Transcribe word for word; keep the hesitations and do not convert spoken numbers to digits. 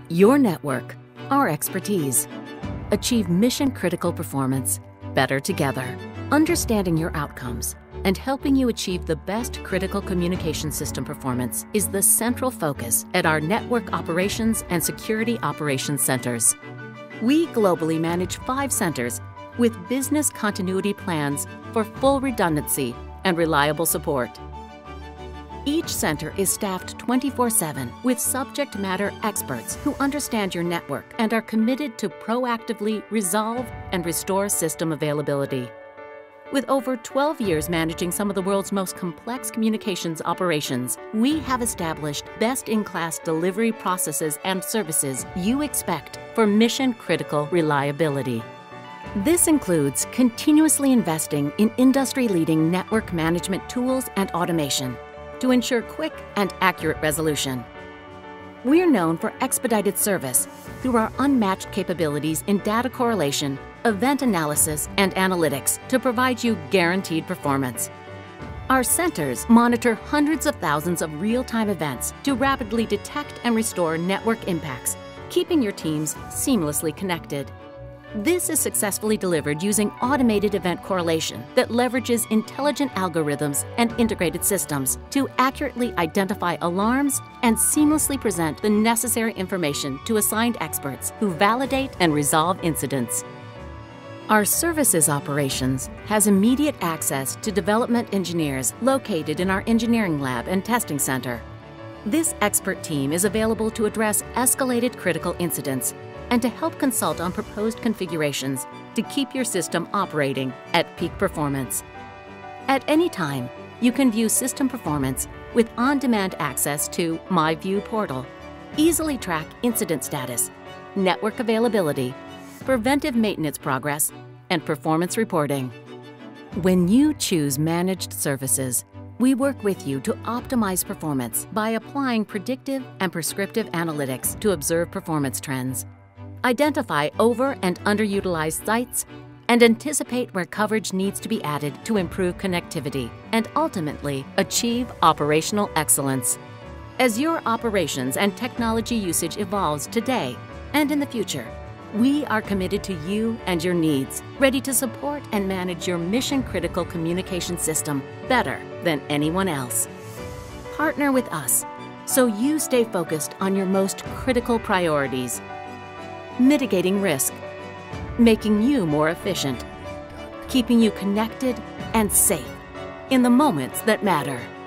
Your network, our expertise. Achieve mission-critical performance better together. Understanding your outcomes and helping you achieve the best critical communication system performance is the central focus at our Network Operations and Security Operations Centers. We globally manage five centers with business continuity plans for full redundancy and reliable support. Each center is staffed twenty-four seven with subject matter experts who understand your network and are committed to proactively resolve and restore system availability. With over twelve years managing some of the world's most complex communications operations, we have established best-in-class delivery processes and services you expect for mission-critical reliability. This includes continuously investing in industry-leading network management tools and automation to ensure quick and accurate resolution. We're known for expedited service through our unmatched capabilities in data correlation, event analysis, and analytics to provide you guaranteed performance. Our centers monitor hundreds of thousands of real-time events to rapidly detect and restore network impacts, keeping your teams seamlessly connected. This is successfully delivered using automated event correlation that leverages intelligent algorithms and integrated systems to accurately identify alarms and seamlessly present the necessary information to assigned experts who validate and resolve incidents. Our services operations has immediate access to development engineers located in our engineering lab and testing center. This expert team is available to address escalated critical incidents and to help consult on proposed configurations to keep your system operating at peak performance. At any time, you can view system performance with on-demand access to My View portal, easily track incident status, network availability, preventive maintenance progress, and performance reporting. When you choose managed services, we work with you to optimize performance by applying predictive and prescriptive analytics to observe performance trends, identify over and underutilized sites, and anticipate where coverage needs to be added to improve connectivity and ultimately achieve operational excellence. As your operations and technology usage evolves today and in the future, we are committed to you and your needs, ready to support and manage your mission-critical communication system better than anyone else. Partner with us so you stay focused on your most critical priorities. Mitigating risk, making you more efficient, keeping you connected and safe in the moments that matter.